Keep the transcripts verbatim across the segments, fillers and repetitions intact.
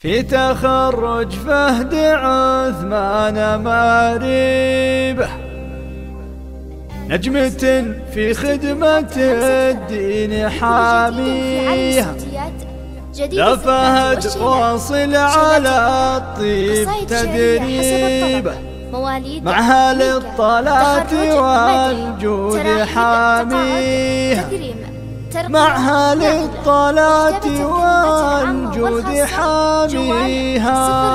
في تخرج فهد عثمان ماريبه، نجمة في خدمة الدين حاميها. لا فهد واصل على الطيب تدريبه، معها للطلعة والجود حاميها. معها للطلعة والجود حاميها.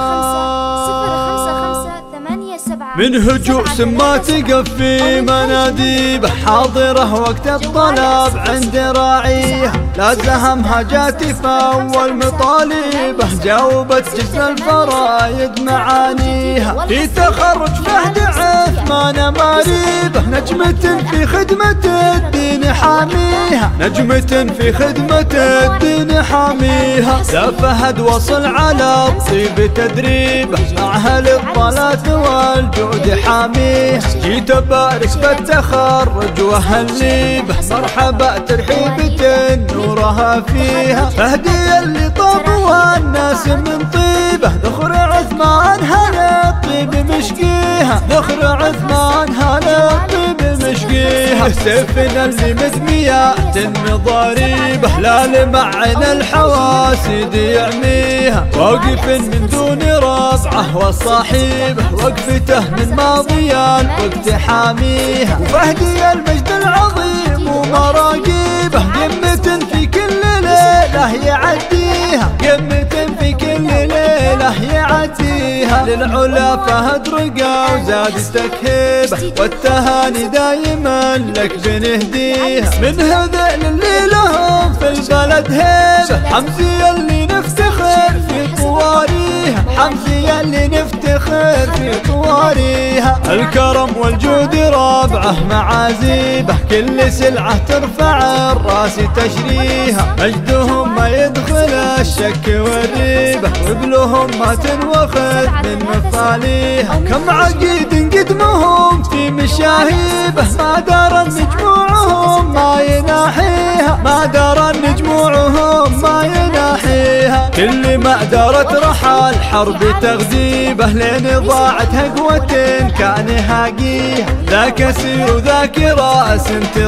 من هجوس ما تقفي مناديبه، حاضره وقت الطلب عند راعيها. لا زهمها جات فاول مطالبه، جاوبت جسم الفرايد معانيها. في تخرج فهد عثمان ماريبه، نجمة في خدمة الدين حاميها. نجمة في خدمة الدين حاميها. لا فهد وصل على الطيب تدريبه، معها للطلات والجود حاميها. جيت ابارك بالتخرج واهنيبه، مرحبا ترحيبة نورها فيها. فهدي اللي طاب والناس من طيبه، ذخر عثمان هلا الطيب مشقيها. ذخر عثمان هلا الطيب مشقيها. سيفنا اللي مدميات مضاريبه، لا لمعن الحواسد يعميها. واقف من دون ربعه والصاحبه، وقفته من ماضي الوقت حاميها. وفهدي المجد العظيم ومراقيبه، قمة في كل ليلة يعديها. قمة في كل ليلة يعديها. للعلا فهد رقا وزاد تكهيبه، والتهاني دايما لك بنهديها. من هذيل اللي لهم في البلد هيبه، حمزي اللي نفتخر في طواريها. حمزي اللي نفتخر في طواريها. الكرم والجود رابعه معازيبه، كل سلعه ترفع الراس تشريها. مجدهم ما يدخل الشك والريبه، وابلهم ما تنوخذ من مفاليها. كم عقيد قدمهم في مشاهيبه، ما دار مجموعهم ما يناحيها. ما دار مجموعهم ما يناحيها. كل ما دارت رحى الحرب تغذيبه، لين ضاعت هقوة كان هاقيها. ذاك سير وذاك راس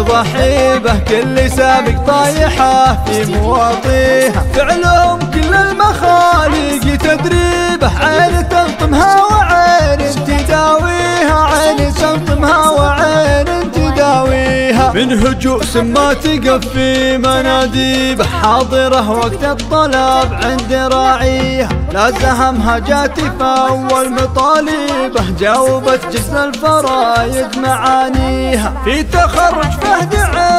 تضحيبه، كل سابق طايحه في مواطيها. فعلهم كل المخاليق تدريبه، عين تلطمها وعين تداويها. عين تلطمها وعين تداويها. من هجوس ما تقفي مناديبه، حاضره وقت الطلب عند راعيها. لا زهمها جات فاول مطالبه، جاوبت جسم الفرايد معانيها. في تخرج فهد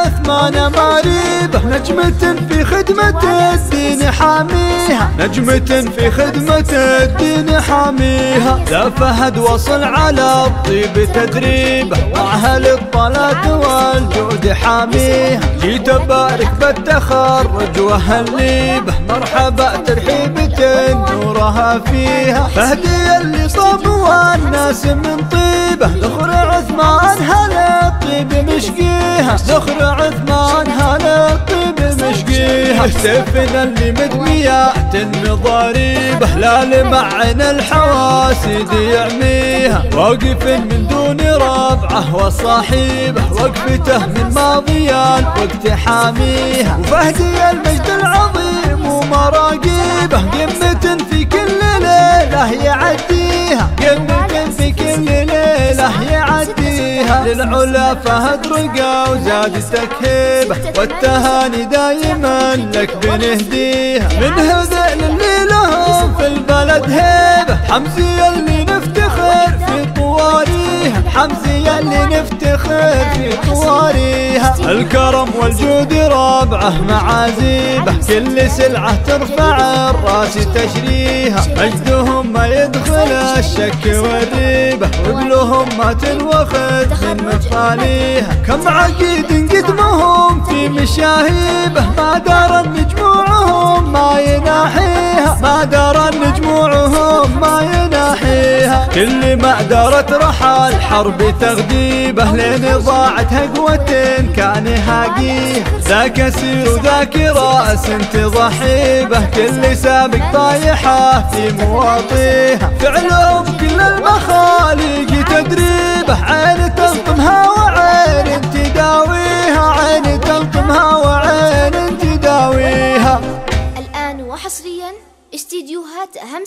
عثمان ماريبه، نجمة في خدمة الدين حاميها. نجمة في خدمة الدين حاميها. لا فهد وصل على الطيب تدريبه، معها للطلات والجود حاميها. جيت ابارك بالتخرج واهنيبه، مرحبا ترحيبة نورها فيها. فهدي اللي صاب والناس من طيبه، ذخر عثمان هلا الطيب مشقيها. ذخر عثمان هلا الطيب مشقيها. سيفنا اللي مدميات مضاريبه، لا لمعن الحواسد يعميها. واقف من دون ربعه والصاحبه، وقفته من ماضي الوقت حاميها. وفهدي المجد العظيم ومراقيبه، قمة في كل ليلة يعديها. قمة في كل ليلة يعديها. للعلا فهد رقا وزاد تكهيبه، والتهاني دايما لك بنهديها. من هذيل اللي لهم في البلد هيبه، حمزي اللي نفتخر في طواريها. حمزي اللي نفتخر في طواريها. الكرم والجود رابعه معازيبه، كل سلعه ترفع الراس تشريها. مجدهم ما يدخل الشك والريبه، وابلهم ما تنوخذ من مفاليها. كم عقيد قدمهم في مشاهيبه، ما دار مجموعهم ما يناحيها. ما دار مجموعهم ما يناحيها. كل ما دارت رحى الحرب تغديبه لين ضاعت هقوة كان يهاقيه. ذاك اسير وذاك راس تضحي به، كل سابق طايحه في مواطيها. فعلهم كل المخاليق تدريبه، عين تلطمها وعين تداويها، عين تلطمها وعين تداويها. الآن وحصريا استديوهات أهم